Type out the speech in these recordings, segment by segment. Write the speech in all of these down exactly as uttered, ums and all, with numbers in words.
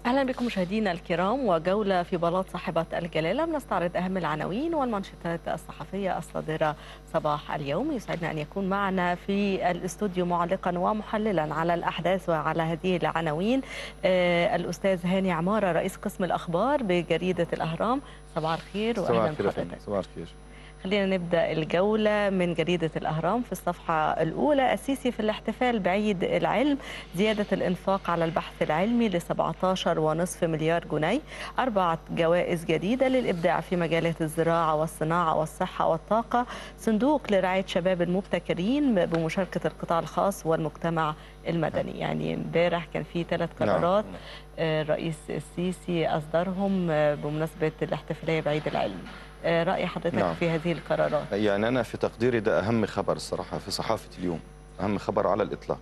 أهلا بكم مشاهدينا الكرام، وجولة في بلاط صاحبة الجلالة بنستعرض أهم العناوين والمنشطات الصحفية الصادرة صباح اليوم. يسعدنا أن يكون معنا في الاستوديو معلقا ومحللا على الأحداث وعلى هذه العناوين آه الأستاذ هاني عمارة، رئيس قسم الأخبار بجريدة الأهرام. صباح الخير وأهلا بحضرتك. صباح الخير. خلينا نبدأ الجولة من جريدة الأهرام. في الصفحة الأولى: السيسي في الاحتفال بعيد العلم، زيادة الإنفاق على البحث العلمي ل سبعة عشر ونصف مليار جنيه، أربعة جوائز جديدة للإبداع في مجالات الزراعة والصناعة والصحة والطاقة، صندوق لرعاية شباب المبتكرين بمشاركة القطاع الخاص والمجتمع المدني. يعني امبارح كان في ثلاث قرارات الرئيس السيسي أصدرهم بمناسبة الاحتفالية بعيد العلم. رأي حضرتك نعم. في هذه القرارات؟ يعني أنا في تقديري ده أهم خبر الصراحة في صحافة اليوم، أهم خبر على الإطلاق.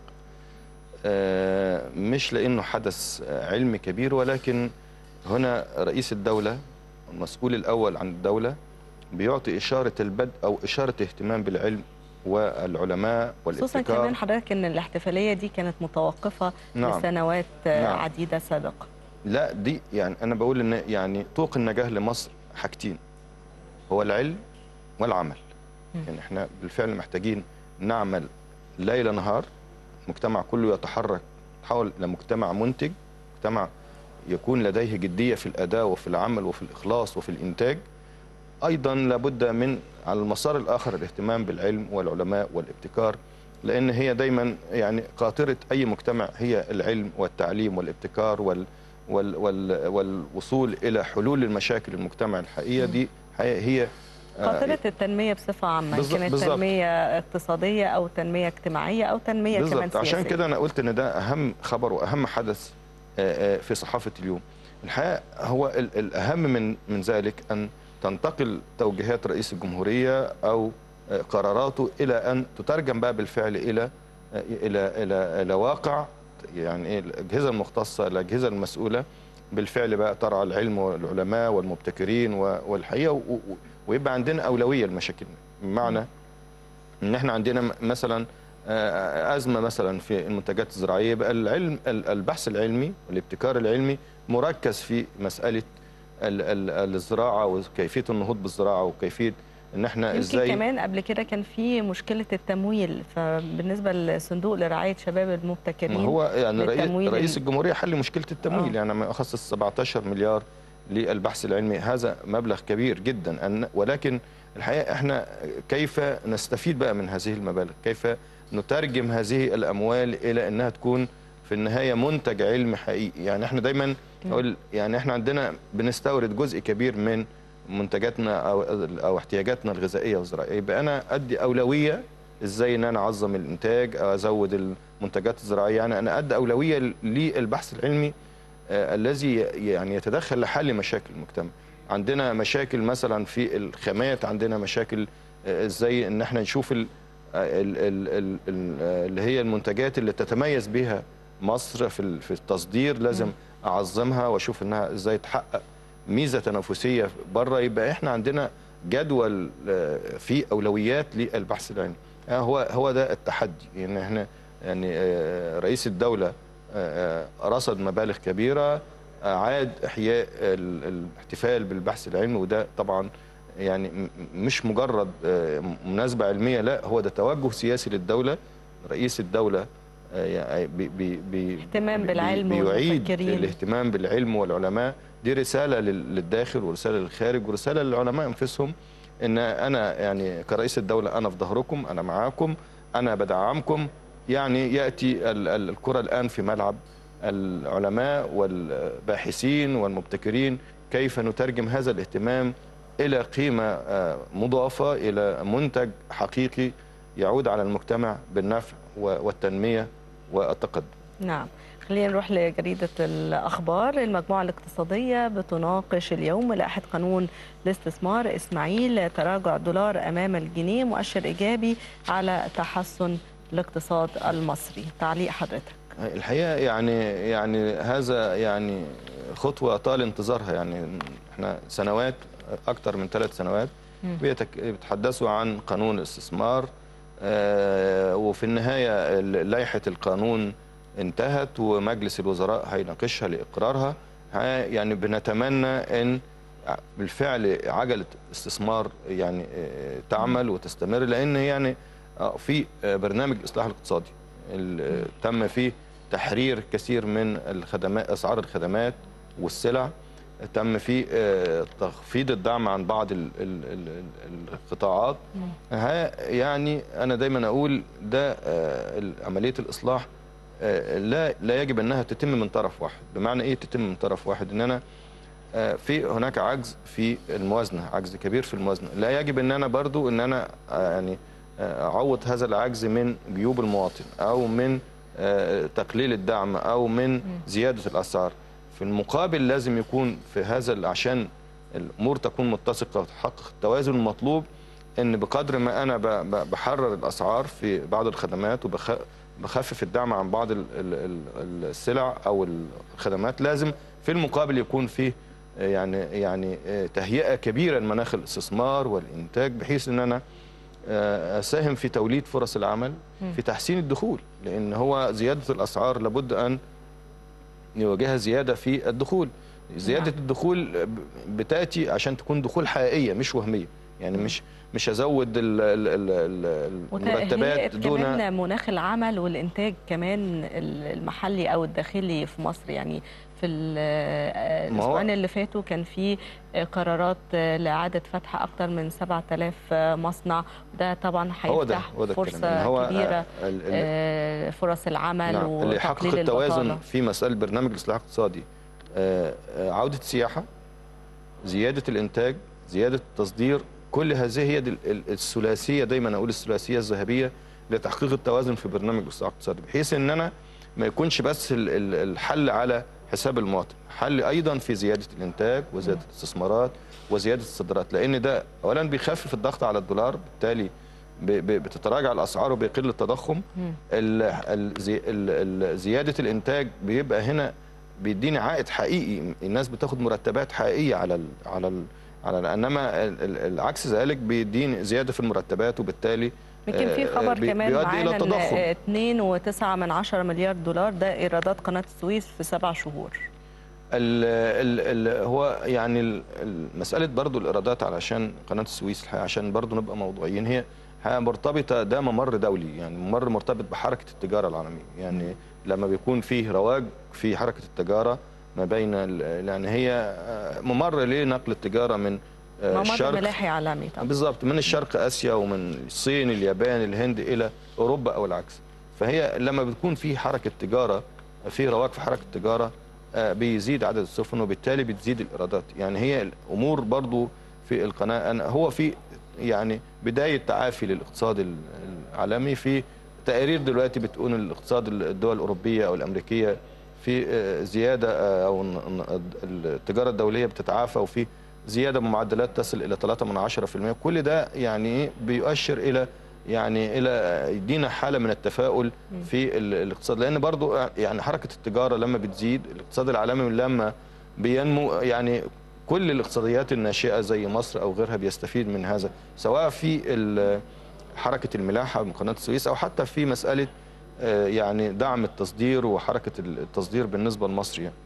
مش لأنه حدث علمي كبير، ولكن هنا رئيس الدولة المسؤول الأول عن الدولة بيعطي إشارة البدء أو إشارة اهتمام بالعلم والعلماء والابتكار. خصوصا كمان حضرتك أن الاحتفالية دي كانت متوقفة نعم. لسنوات نعم. عديدة سابقة. لا دي يعني أنا بقول إن يعني طوق النجاح لمصر حاجتين، هو العلم والعمل. يعني احنا بالفعل محتاجين نعمل ليل نهار، المجتمع كله يتحرك يتحول لمجتمع منتج، مجتمع يكون لديه جدية في الأداء وفي العمل وفي الإخلاص وفي الإنتاج. أيضا لابد من على المسار الآخر الاهتمام بالعلم والعلماء والابتكار، لأن هي دايما يعني قاطرة أي مجتمع هي العلم والتعليم والابتكار وال وال وال والوصول إلى حلول المشاكل المجتمع الحقيقية. دي هي قاطرة التنمية بصفة عامة، كانت تنمية اقتصادية أو تنمية اجتماعية أو تنمية بالزبط. كمان سياسية. عشان كده أنا قلت إن ده أهم خبر وأهم حدث في صحافة اليوم. الحقيقة هو الأهم من من ذلك أن تنتقل توجيهات رئيس الجمهورية أو قراراته إلى أن تترجم بقى بالفعل إلى إلى إلى إلى واقع. يعني الأجهزة المختصة، الأجهزة المسؤولة بالفعل بقى ترعى العلم والعلماء والمبتكرين والحقيقة، ويبقى عندنا أولوية لمشاكلنا. بمعنى إن إحنا عندنا مثلا أزمة مثلا في المنتجات الزراعية، بقى العلم البحث العلمي والابتكار العلمي مركز في مسألة الزراعة وكيفية النهوض بالزراعة وكيفية ان احنا ازاي. يمكن كمان قبل كده كان في مشكله التمويل، فبالنسبه للصندوق لرعايه شباب المبتكرين هو يعني رئيس الجمهوريه حل مشكله التمويل. آه. يعني ما اخصص سبعة عشر مليار للبحث العلمي، هذا مبلغ كبير جدا، ولكن الحقيقه احنا كيف نستفيد بقى من هذه المبالغ، كيف نترجم هذه الاموال الى انها تكون في النهايه منتج علمي حقيقي. يعني احنا دايما نقول يعني احنا عندنا بنستورد جزء كبير من منتجاتنا او او احتياجاتنا الغذائيه والزراعيه، يبقى انا ادي اولويه ازاي ان انا اعظم الانتاج، ازود المنتجات الزراعيه. يعني انا ادي اولويه للبحث العلمي آه الذي يعني يتدخل لحل مشاكل المجتمع. عندنا مشاكل مثلا في الخامات، عندنا مشاكل آه ازاي ان احنا نشوف ال ال ال ال ال اللي هي المنتجات اللي تتميز بها مصر في في التصدير، لازم اعظمها واشوف انها ازاي تحقق ميزه تنافسيه بره. يبقى احنا عندنا جدول في اولويات للبحث العلمي. هو هو ده التحدي. يعني احنا يعني رئيس الدوله رصد مبالغ كبيره، اعاد احياء الاحتفال بالبحث العلمي، وده طبعا يعني مش مجرد مناسبه علميه، لا هو ده توجه سياسي للدوله. رئيس الدوله بي بي بي اهتمام بالعلم بيعيد والمفكرين، الاهتمام بالعلم والعلماء. دي رساله للداخل ورساله للخارج ورساله للعلماء انفسهم، ان انا يعني كرئيس الدوله انا في ظهركم، انا معاكم، انا بدعمكم. يعني ياتي الكره الان في ملعب العلماء والباحثين والمبتكرين، كيف نترجم هذا الاهتمام الى قيمه مضافه، الى منتج حقيقي يعود على المجتمع بالنفع والتنميه والتقدم. نعم. خلينا نروح لجريدة الأخبار. المجموعة الاقتصادية بتناقش اليوم لائحة قانون الاستثمار. إسماعيل: تراجع الدولار أمام الجنيه مؤشر إيجابي على تحسن الاقتصاد المصري. تعليق حضرتك؟ الحقيقة يعني يعني هذا يعني خطوة طال انتظارها. يعني احنا سنوات، أكثر من ثلاث سنوات بيتحدثوا عن قانون الاستثمار، آه وفي النهاية لائحة القانون انتهت ومجلس الوزراء هيناقشها لإقرارها. يعني بنتمنى ان بالفعل عجله استثمار يعني تعمل وتستمر، لان يعني في برنامج الاصلاح الاقتصادي تم فيه تحرير كثير من الخدمات، اسعار الخدمات والسلع، تم فيه تخفيض الدعم عن بعض القطاعات. يعني انا دايما اقول ده عمليه الاصلاح لا لا يجب انها تتم من طرف واحد. بمعنى ايه تتم من طرف واحد؟ ان انا في هناك عجز في الموازنه، عجز كبير في الموازنه، لا يجب ان انا برضو ان انا يعني اعوض هذا العجز من جيوب المواطن او من تقليل الدعم او من زياده الاسعار. في المقابل لازم يكون في هذا، عشان الامور تكون متسقه وتحقق التوازن المطلوب، ان بقدر ما انا بحرر الاسعار في بعض الخدمات وبخفف الدعم عن بعض السلع او الخدمات، لازم في المقابل يكون فيه يعني يعني تهيئه كبيره لمناخ الاستثمار والانتاج، بحيث ان انا اساهم في توليد فرص العمل، في تحسين الدخول، لان هو زياده الاسعار لابد ان نواجهها زياده في الدخول. زياده نعم. الدخول بتاتي عشان تكون دخول حقيقيه مش وهميه، يعني مش مش ازود المرتبات دون كمان مناخ العمل والانتاج كمان المحلي او الداخلي في مصر. يعني في الاسبوعين اللي فاتوا كان في قرارات لاعاده فتح اكثر من سبعة آلاف مصنع، وده طبعا هيفتح فرصه هو كبيره، فرص العمل نعم. وتقليل اللي يحقق التوازن في مساله برنامج الاصلاح الاقتصادي، عوده السياحه، زياده الانتاج، زياده التصدير، كل هذه هي الثلاثيه، دايما اقول الثلاثيه الذهبيه لتحقيق التوازن في برنامج الاصلاح الاقتصادي، بحيث ان انا ما يكونش بس الحل على حساب المواطن، حل ايضا في زياده الانتاج وزياده الاستثمارات وزياده الصادرات، لان ده اولا بيخفف الضغط على الدولار، بالتالي بتتراجع الاسعار وبيقل التضخم. زياده الانتاج بيبقى هنا بيديني عائد حقيقي، الناس بتاخد مرتبات حقيقيه على ال على ال على انما العكس ذلك بيديني زياده في المرتبات، وبالتالي يمكن في خبر كمان معانا ان اثنين وتسعة من عشرة مليار دولار ده ايرادات قناه السويس في سبع شهور. ال ال ال هو يعني مساله برضو الايرادات علشان قناه السويس، عشان برضو نبقى موضوعيين، هي مرتبطه، ده ممر دولي، يعني ممر مرتبط بحركه التجاره العالميه، يعني لما بيكون فيه رواج في حركه التجاره ما بين، يعني هي ممر لنقل التجاره من الشرق، ممر ملاحي عالمي طبعا، بالظبط، من الشرق اسيا ومن الصين اليابان الهند الى اوروبا او العكس. فهي لما بتكون في حركه تجاره، في رواج في حركه التجاره، بيزيد عدد السفن وبالتالي بتزيد الايرادات. يعني هي الامور برضو في القناه، أنا هو في يعني بدايه تعافي للاقتصاد العالمي، في تقارير دلوقتي بتقول الاقتصاد الدول الاوروبيه او الامريكيه في زياده، او التجاره الدوليه بتتعافى، وفي زياده بمعدلات تصل الى ثلاثة من عشرة بالمئة. كل ده يعني بيؤشر الى يعني الى يدينا حاله من التفاؤل في الاقتصاد، لان برضو يعني حركه التجاره لما بتزيد، الاقتصاد العالمي لما بينمو، يعني كل الاقتصاديات الناشئه زي مصر او غيرها بيستفيد من هذا، سواء في حركه الملاحه من قناه السويس او حتى في مساله يعني دعم التصدير وحركه التصدير بالنسبه لمصر يعني.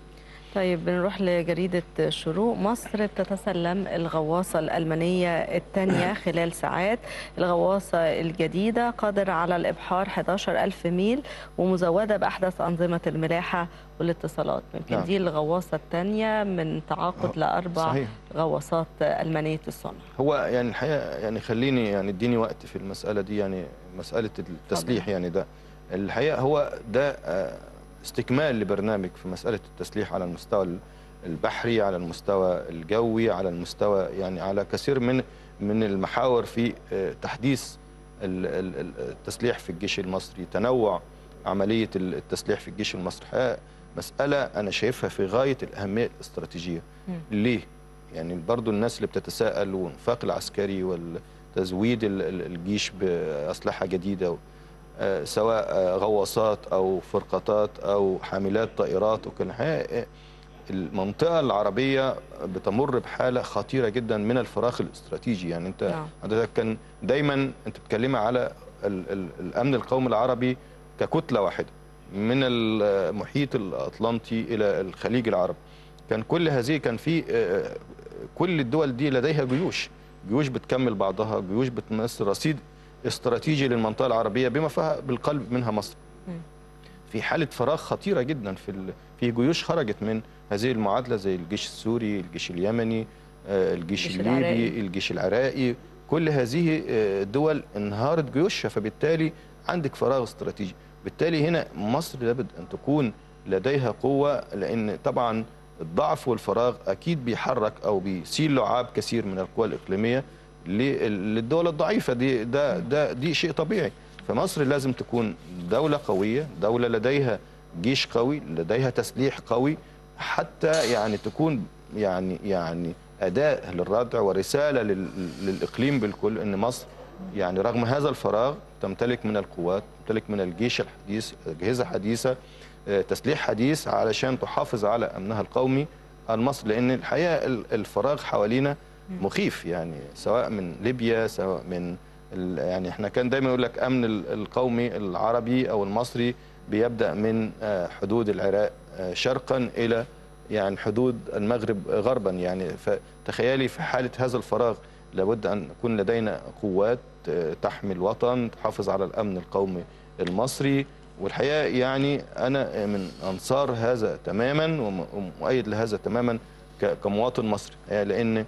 طيب بنروح لجريدة الشروق. مصر بتتسلم الغواصة الألمانية الثانية خلال ساعات. الغواصة الجديدة قادرة على الإبحار أحد عشر ألف ميل ومزودة بأحدث أنظمة الملاحة والاتصالات. يمكن نعم. دي الغواصة الثانية من تعاقد لأربع صحيح. غواصات ألمانية الصنع. هو يعني الحقيقة يعني خليني يعني اديني وقت في المسألة دي، يعني مسألة التسليح طبعا. يعني ده الحقيقة هو ده استكمال لبرنامج في مسألة التسليح على المستوى البحري، على المستوى الجوي، على المستوى يعني على كثير من من المحاور في تحديث التسليح في الجيش المصري، تنوع عملية التسليح في الجيش المصري. مسألة أنا شايفها في غاية الأهمية الاستراتيجية. ليه؟ يعني برضو الناس اللي بتتساءل، والانفاق العسكري والتزويد الجيش بأسلحة جديدة، سواء غواصات أو فرقاطات أو حاملات طائرات وكل حاجة، المنطقة العربية بتمر بحالة خطيرة جدا من الفراغ الاستراتيجي. يعني أنت حضرتك كان دايما أنت بتتكلمي على ال ال الأمن القومي العربي ككتلة واحدة، من المحيط الأطلنطي إلى الخليج العربي. كان كل هذه كان في كل الدول دي لديها جيوش جيوش بتكمل بعضها، جيوش بتمثل رصيد استراتيجي للمنطقة العربية بما فيها بالقلب منها مصر. في حالة فراغ خطيرة جدا في ال... في جيوش خرجت من هذه المعادلة زي الجيش السوري، الجيش اليمني، الجيش الليبي، العراقي. الجيش العراقي. كل هذه الدول انهارت جيوشها، فبالتالي عندك فراغ استراتيجي. بالتالي هنا مصر لابد أن تكون لديها قوة، لأن طبعا الضعف والفراغ أكيد بيحرك أو بيسيل لعاب كثير من القوى الإقليمية للدول الضعيفة. دي ده ده دي شيء طبيعي. فمصر لازم تكون دولة قوية، دولة لديها جيش قوي، لديها تسليح قوي، حتى يعني تكون يعني يعني أداة للردع ورسالة للإقليم بالكل أن مصر يعني رغم هذا الفراغ تمتلك من القوات، تمتلك من الجيش الحديث، أجهزة حديثة، تسليح حديث علشان تحافظ على أمنها القومي المصري. لأن الحقيقة الفراغ حوالينا مخيف، يعني سواء من ليبيا، سواء من يعني احنا كان دايما يقول لك امن القومي العربي او المصري بيبدا من حدود العراق شرقا الى يعني حدود المغرب غربا. يعني فتخيلي في حاله هذا الفراغ لابد ان يكون لدينا قوات تحمي الوطن، تحافظ على الامن القومي المصري. والحقيقه يعني انا من انصار هذا تماما ومؤيد لهذا تماما كمواطن مصري، لان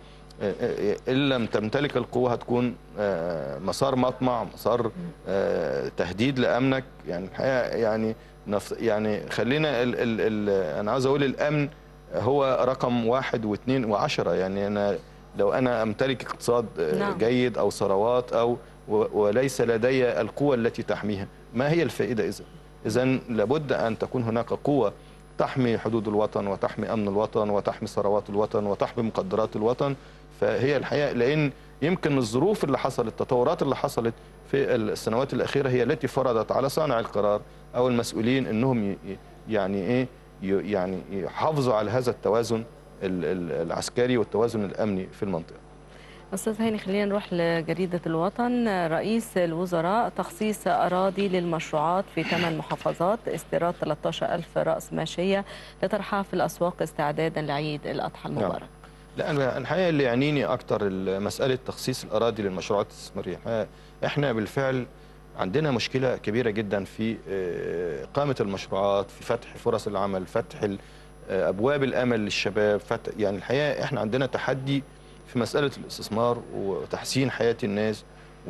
إن لم تمتلك القوة هتكون مسار مطمع، مسار تهديد لأمنك. يعني الحقيقة يعني يعني خلينا ال ال ال أنا عاوز أقول الأمن هو رقم واحد واثنين وعشرة. يعني أنا لو أنا أمتلك اقتصاد جيد أو ثروات أو وليس لدي القوة التي تحميها، ما هي الفائدة إذن؟ إذن لابد أن تكون هناك قوة تحمي حدود الوطن وتحمي أمن الوطن وتحمي ثروات الوطن وتحمي مقدرات الوطن. فهي الحقيقة لأن يمكن الظروف اللي حصلت، التطورات اللي حصلت في السنوات الأخيرة هي التي فرضت على صانع القرار أو المسؤولين أنهم يعني إيه يعني يحافظوا على هذا التوازن العسكري والتوازن الأمني في المنطقة. أستاذ هاني، خلينا نروح لجريدة الوطن. رئيس الوزراء تخصيص أراضي للمشروعات في ثمان محافظات، استيراد ثلاثة عشر ألف رأس ماشية لطرحها في الأسواق استعدادا لعيد الأضحى المبارك. نعم. لا الحقيقة اللي يعنيني أكتر مسألة تخصيص الأراضي للمشروعات الاستثمارية. إحنا بالفعل عندنا مشكلة كبيرة جدا في إقامة المشروعات، في فتح فرص العمل، فتح أبواب الأمل للشباب. فتح يعني الحقيقة إحنا عندنا تحدي في مسألة الاستثمار وتحسين حياة الناس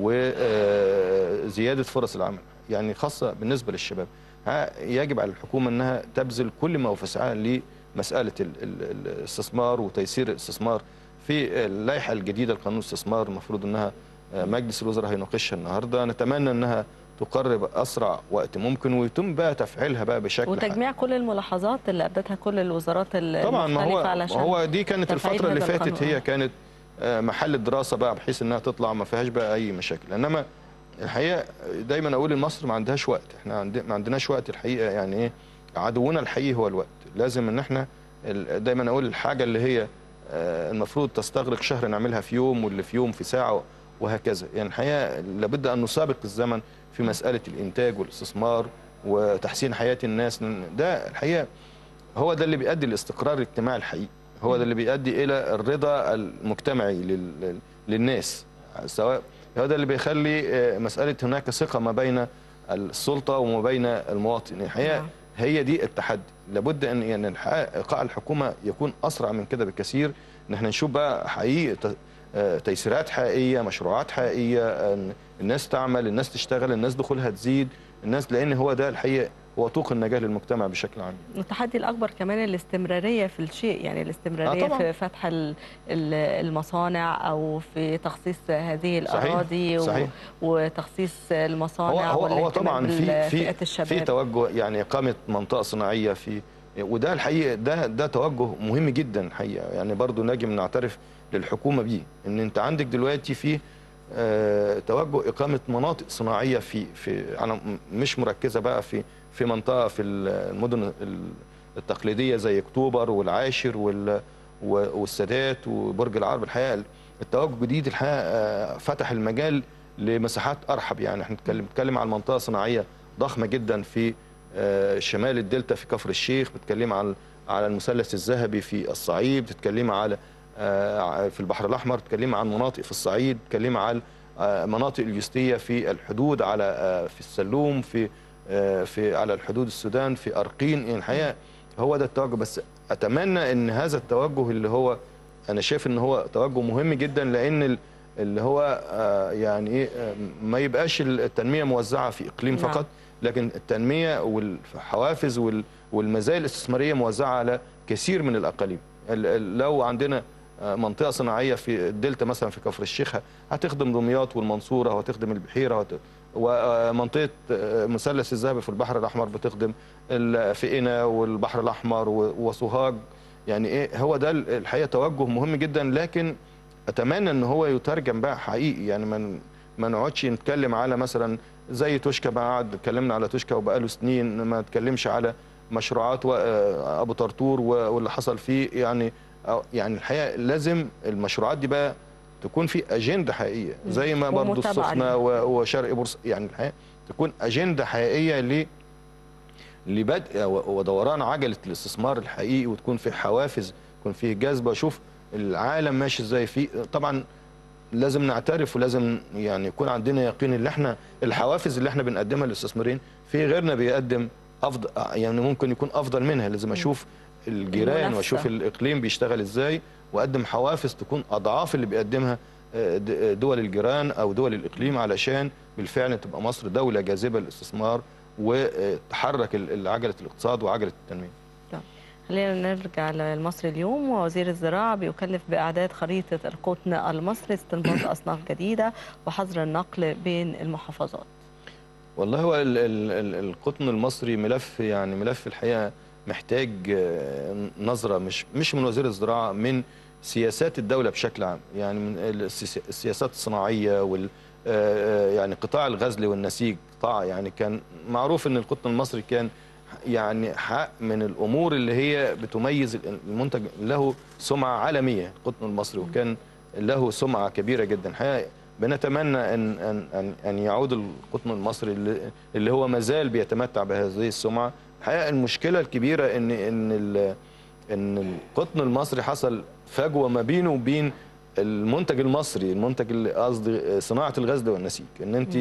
وزيادة فرص العمل، يعني خاصة بالنسبة للشباب. يجب على الحكومة أنها تبذل كل ما في وسعها لمسألة الاستثمار وتيسير الاستثمار. في اللائحة الجديدة لقانون الاستثمار المفروض أنها مجلس الوزراء هيناقشها النهاردة، نتمنى أنها تقرب أسرع وقت ممكن ويتم بقى تفعيلها بقى بشكل وتجميع حق. كل الملاحظات اللي أبدتها كل الوزارات المختلفة. طبعا ما هو, علشان ما هو دي كانت الفترة اللي فاتت القانون. هي كانت محل الدراسة بقى بحيث انها تطلع ما فيهاش بقى اي مشاكل. انما الحقيقة دايما اقول مصر ما عندهاش وقت، احنا ما عندناش وقت الحقيقة. يعني ايه عدونا الحقيقي هو الوقت. لازم ان احنا دايما اقول الحاجة اللي هي المفروض تستغرق شهر نعملها في يوم، واللي في يوم في ساعة وهكذا. يعني الحقيقة لابد ان نسابق الزمن في مسألة الانتاج والاستثمار وتحسين حياة الناس. ده الحقيقة هو ده اللي بيؤدي الاستقرار الاجتماعي الحقيقي، هو ده اللي بيؤدي الى الرضا المجتمعي للناس، سواء هو ده اللي بيخلي مساله هناك ثقه ما بين السلطه وما بين المواطن. الحقيقه هي دي التحدي. لابد ان يعني ايقاع الحكومه يكون اسرع من كده بكثير، ان احنا نشوف بقى حقيقي تيسيرات حقيقيه، مشروعات حقيقيه، الناس تعمل، الناس تشتغل، الناس دخولها تزيد، الناس لان هو ده الحقيقه هو طوق النجاة للمجتمع بشكل عام. التحدي الأكبر كمان الاستمرارية في الشيء، يعني الاستمرارية آه في فتح المصانع أو في تخصيص هذه الأراضي. صحيح. صحيح. وتخصيص المصانع. هو, هو طبعا في في الشباب. في توجه يعني إقامة منطقة صناعية في، وده الحقيقة ده ده توجه مهم جدا الحقيقة. يعني برضو نجم نعترف للحكومة بيه ان انت عندك دلوقتي في آه توجه إقامة مناطق صناعية في في على مش مركزة بقى في في منطقة في المدن التقليدية زي أكتوبر والعاشر والسادات وبرج العرب. الحقيقة التوجه الجديد الحقيقة فتح المجال لمساحات أرحب. يعني احنا بنتكلم عن منطقة صناعية ضخمة جدا في شمال الدلتا في كفر الشيخ، بتتكلم على على المثلث الذهبي في الصعيد، بتتكلم على في البحر الاحمر، بتتكلم عن مناطق في الصعيد، بتتكلم على مناطق اليوستيه في الحدود، على في السلوم، في في على الحدود السودان، في ارقين. يعني الحقيقه هو ده التوجه. بس اتمنى ان هذا التوجه اللي هو انا شايف ان هو توجه مهم جدا، لان اللي هو يعني ايه ما يبقاش التنميه موزعه في اقليم نعم. فقط، لكن التنميه والحوافز والمزايا الاستثماريه موزعه على كثير من الاقاليم. لو عندنا منطقه صناعيه في الدلتا مثلا في كفر الشيخ هتخدم دمياط والمنصوره وهتخدم البحيره، ومنطقه مثلث الذهبي في البحر الاحمر بتخدم في قنا والبحر الاحمر وسوهاج. يعني ايه هو ده الحقيقه توجه مهم جدا، لكن اتمنى ان هو يترجم بقى حقيقي. يعني ما ما نقعدش نتكلم على مثلا زي توشكا، بقى قعد اتكلمنا على توشكا وبقاله سنين، ما نتكلمش على مشروعات ابو طرطور واللي حصل فيه. يعني يعني الحقيقه لازم المشروعات دي بقى تكون في اجنده حقيقيه، زي ما برضو السخنه وشرق بورس. يعني الحقيقه تكون اجنده حقيقيه ل لبدء ودوران عجله الاستثمار الحقيقي، وتكون في حوافز، يكون في جذب. اشوف العالم ماشي ازاي. في طبعا لازم نعترف ولازم يعني يكون عندنا يقين ان احنا الحوافز اللي احنا بنقدمها للاستثماريين في غيرنا بيقدم افضل، يعني ممكن يكون افضل منها. لازم اشوف الجيران واشوف الاقليم بيشتغل ازاي، واقدم حوافز تكون اضعاف اللي بيقدمها دول الجيران او دول الاقليم، علشان بالفعل تبقى مصر دوله جاذبه للاستثمار وتحرك عجله الاقتصاد وعجله التنميه. خلينا نرجع للمصري اليوم. ووزير الزراعة بيكلف بإعداد خريطة القطن المصري، استنباط أصناف جديدة وحظر النقل بين المحافظات. والله هو ال ال القطن المصري ملف، يعني ملف الحقيقة محتاج نظرة مش مش من وزير الزراعة، من سياسات الدولة بشكل عام. يعني من السياسات الصناعية وال يعني قطاع الغزل والنسيج. قطاع يعني كان معروف ان القطن المصري كان يعني حق من الامور اللي هي بتميز المنتج، له سمعه عالميه القطن المصري، وكان له سمعه كبيره جدا. حقيقه بنتمنى ان ان ان يعود القطن المصري اللي هو ما زال بيتمتع بهذه السمعه. الحقيقه المشكله الكبيره ان ان ان القطن المصري حصل فجوه ما بينه وبين المنتج المصري، المنتج اللي قصدي صناعه الغزل والنسيج. ان انت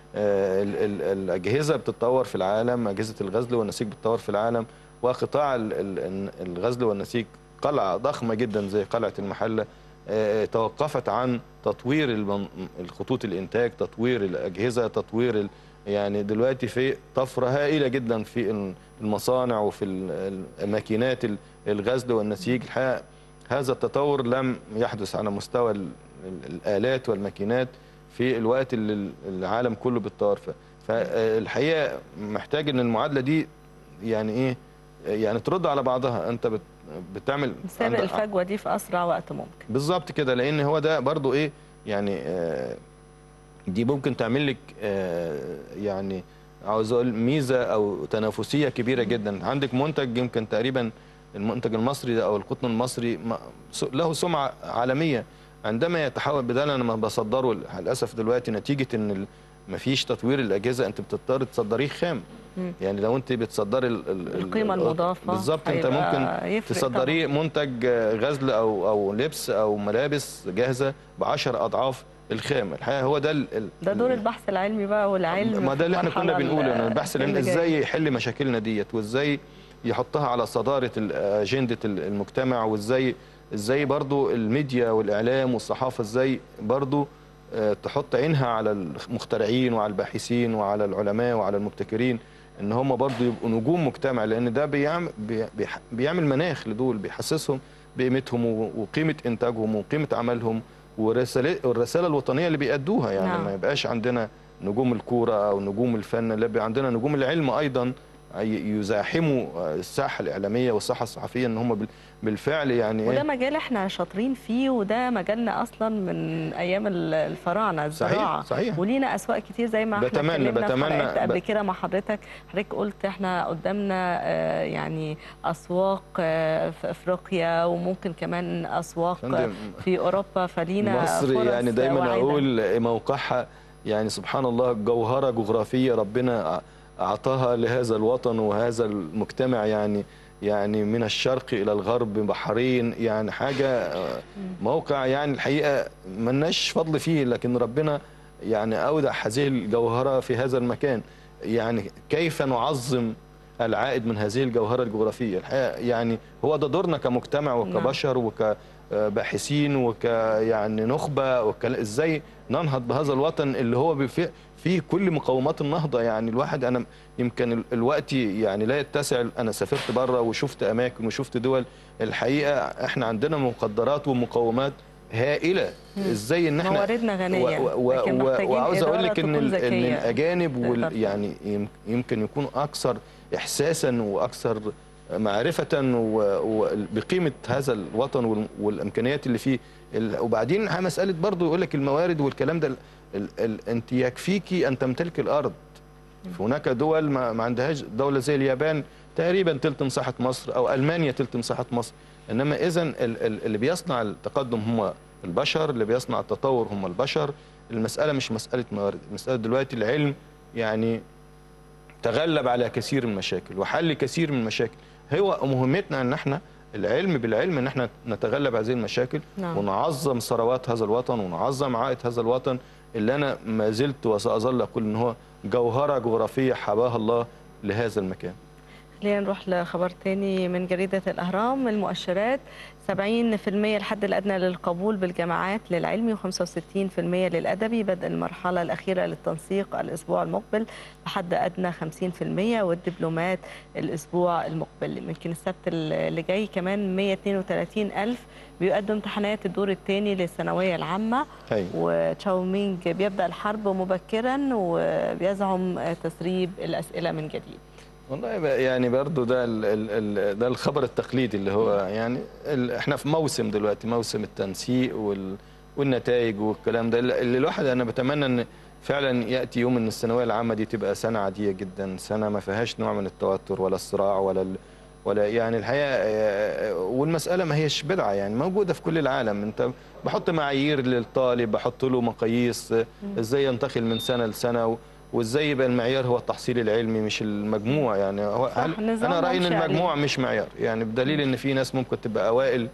الأجهزة بتتطور في العالم، أجهزة الغزل والنسيج بتتطور في العالم، وقطاع الغزل والنسيج قلعة ضخمة جدا زي قلعة المحلة توقفت عن تطوير الخطوط الإنتاج، تطوير الأجهزة، تطوير يعني دلوقتي في طفرة هائلة جدا في المصانع وفي الماكينات الغزل والنسيج. الحقيقة هذا التطور لم يحدث على مستوى الآلات والماكينات في الوقت اللي العالم كله بيتطور. فالحقيقه محتاج ان المعادله دي يعني ايه يعني ترد على بعضها. انت بتعمل نسابق الفجوه دي في اسرع وقت ممكن. بالظبط كده، لان هو ده برضو ايه يعني آه دي ممكن تعمل لك آه يعني عاوز اقول ميزه او تنافسيه كبيره جدا. عندك منتج يمكن تقريبا المنتج المصري ده او القطن المصري له سمعه عالميه، عندما يتحول بدل انا ما بصدره للاسف دلوقتي نتيجه ان ما فيش تطوير الاجهزه، انت بتضطر تصدريه خام. مم. يعني لو انت بتصدري القيمه المضافه بالظبط، انت ممكن تصدريه منتج غزل او او لبس او ملابس جاهزه ب عشرة اضعاف الخام. الحقيقه هو ده ال ده دور البحث العلمي بقى والعلم. ما ده اللي احنا كنا بنقوله، ان البحث العلمي ازاي يحل مشاكلنا ديت، وازاي يحطها على صداره اجنده المجتمع، وازاي ازاي برضو الميديا والاعلام والصحافه ازاي برضو تحط عينها على المخترعين وعلى الباحثين وعلى العلماء وعلى المبتكرين، ان هم برضو يبقوا نجوم مجتمع. لان ده بيعمل بيعمل مناخ لدول، بيحسسهم بقيمتهم وقيمه انتاجهم وقيمه عملهم والرساله الوطنيه اللي بيأدوها. يعني نعم. ما يبقاش عندنا نجوم الكوره او نجوم الفن، لا يبقى عندنا نجوم العلم ايضا يزاحموا الساحه الاعلاميه والساحه الصحفيه، ان هم بالفعل يعني وده مجال احنا شاطرين فيه، وده مجالنا اصلا من ايام الفراعنه الزراعه. صحيح صحيح. ولينا اسواق كتير زي ما احنا اتكلمنا في حلقات قبل كده مع حضرتك. حضرتك قلت احنا قدامنا يعني اسواق في افريقيا وممكن كمان اسواق في اوروبا، فلينا مصر يعني دايما اقول موقعها يعني سبحان الله جوهره جغرافيه ربنا أعطاها لهذا الوطن وهذا المجتمع، يعني يعني من الشرق إلى الغرب بحرين، يعني حاجة موقع يعني الحقيقة ملناش فضل فيه، لكن ربنا يعني أودع هذه الجوهرة في هذا المكان. يعني كيف نعظم العائد من هذه الجوهرة الجغرافية؟ الحقيقة يعني هو ده دورنا كمجتمع وكبشر وكباحثين وك يعني نخبة، وك... ازاي ننهض بهذا الوطن اللي هو فيه كل مقومات النهضة. يعني الواحد أنا يمكن الوقت يعني لا يتسع، أنا سافرت بره وشفت أماكن وشفت دول، الحقيقة احنا عندنا مقدرات ومقومات هائلة. ازاي ان احنا مواردنا غنية، لكن محتاجين وعاوز اقول لك ان ان ذكية الاجانب وال يعني يمكن يكونوا اكثر احساسا واكثر معرفة وبقيمة هذا الوطن والامكانيات اللي فيه. وبعدين مسألة برضو يقول لك الموارد والكلام ده، ال ال انت يكفيكي ان تمتلك الارض. هناك دول ما, ما عندهاش، دولة زي اليابان تقريبا تلت مساحة مصر، او المانيا تلت مساحة مصر. انما اذا اللي بيصنع التقدم هم البشر، اللي بيصنع التطور هم البشر. المسألة مش مسألة موارد، المسألة دلوقتي العلم يعني تغلب على كثير من المشاكل وحل كثير من المشاكل. هو مهمتنا ان احنا العلم بالعلم ان احنا نتغلب هذه المشاكل. نعم. ونعظم ثروات هذا الوطن ونعظم عائد هذا الوطن اللي انا ما زلت وسأظل اقول ان هو جوهرة جغرافية حباها الله لهذا المكان. خلينا نروح لخبر تاني من جريدة الأهرام. المؤشرات سبعين بالمئة الحد الأدنى للقبول بالجامعات للعلمي وخمسة وستين بالمئة للأدبي. بدء المرحلة الأخيرة للتنسيق الأسبوع المقبل بحد أدنى خمسين بالمئة، والدبلومات الأسبوع المقبل. يمكن السبت اللي جاي كمان مئة واثنين وثلاثين ألف بيقدم امتحانات الدور الثاني للثانوية العامة. وتشاومينج بيبدأ الحرب مبكرا وبيزعم تسريب الأسئلة من جديد. والله يعني برضو ده ال ال ده الخبر التقليدي اللي هو يعني احنا في موسم دلوقتي، موسم التنسيق وال والنتائج والكلام ده، اللي الواحد انا بتمنى ان فعلا ياتي يوم ان الثانويه العامه دي تبقى سنه عاديه جدا، سنه ما فيهاش نوع من التوتر ولا الصراع ولا ال ولا يعني الحقيقه. والمساله ما هيش بدعه، يعني موجوده في كل العالم. انت بحط معايير للطالب، بحط له مقاييس ازاي ينتقل من سنه لسنه، وازاي يبقى المعيار هو التحصيل العلمي مش المجموع. يعني هو انا رايي ان المجموع مش معيار، يعني بدليل ان في ناس ممكن تبقى اوائل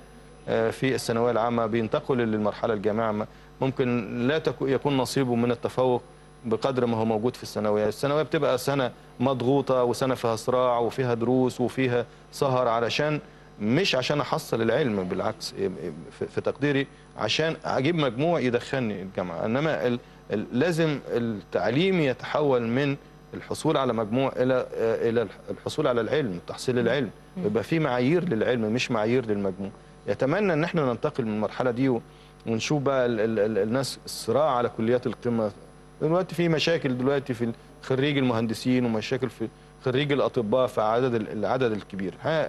في الثانويه العامه بينتقلوا للمرحله الجامعيه، ممكن لا يكون نصيبه من التفوق بقدر ما هو موجود في الثانويه. الثانويه بتبقى سنه مضغوطه وسنه فيها صراع وفيها دروس وفيها سهر، علشان مش عشان احصل العلم، بالعكس في تقديري عشان اجيب مجموع يدخلني الجامعه. انما ال لازم التعليم يتحول من الحصول على مجموع الى الى الحصول على العلم، تحصيل العلم، يبقى في معايير للعلم مش معايير للمجموع. يتمنى ان احنا ننتقل من المرحله دي ونشوف بقى ال ال ال الناس الصراع على كليات القمه. دلوقتي في مشاكل دلوقتي في خريج المهندسين ومشاكل في خريج الاطباء في عدد العدد الكبير. ها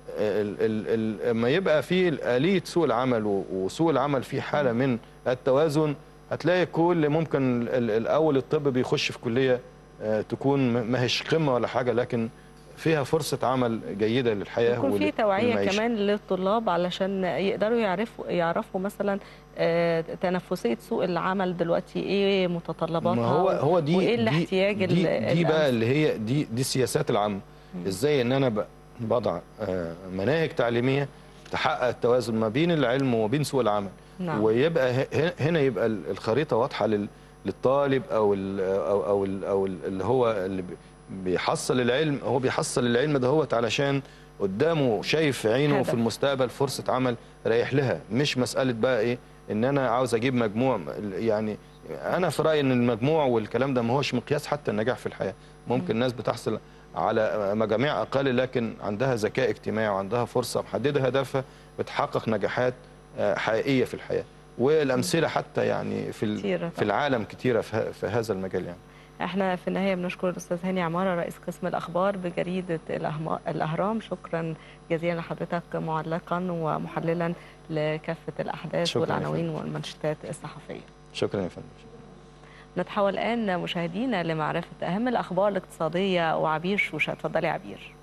لما يبقى في آلية سوق العمل وسوق العمل في حاله من التوازن، هتلاقي كل ممكن الاول الطب بيخش في كليه تكون ما هيش قمه ولا حاجه، لكن فيها فرصه عمل جيده للحياه. يكون في توعيه كمان للطلاب علشان يقدروا يعرفوا يعرفوا مثلا تنافسيه سوق العمل دلوقتي ايه متطلباتها، ما هو هو دي وايه الاحتياج دي, دي, دي بقى اللي هي دي دي السياسات العامه. ازاي ان انا بضع مناهج تعليميه تحقق التوازن ما بين العلم وبين سوق العمل. نعم. ويبقى هنا يبقى الخريطه واضحه للطالب او ال او او ال او اللي هو اللي بيحصل العلم. هو بيحصل العلم دهوت علشان قدامه شايف في عينه هدف. في المستقبل فرصه عمل رايح لها، مش مساله بقى ايه ان انا عاوز اجيب مجموع. يعني انا في رايي ان المجموع والكلام ده ما هوش مقياس حتى النجاح في الحياه. ممكن ناس بتحصل على مجاميع اقل لكن عندها ذكاء اجتماعي وعندها فرصه محدده هدفها بتحقق نجاحات حقيقيه في الحياه. والامثله حتى يعني في في العالم كتيره في هذا المجال. يعني احنا في النهايه بنشكر الاستاذ هاني عماره رئيس قسم الاخبار بجريده الاهرام. شكرا جزيلا لحضرتك معلقا ومحللا لكافه الاحداث والعناوين والمنشطات الصحفيه. شكرا يا فندم. نتحول الان مشاهدينا لمعرفه اهم الاخبار الاقتصاديه وعبير شوشه. اتفضلي عبير.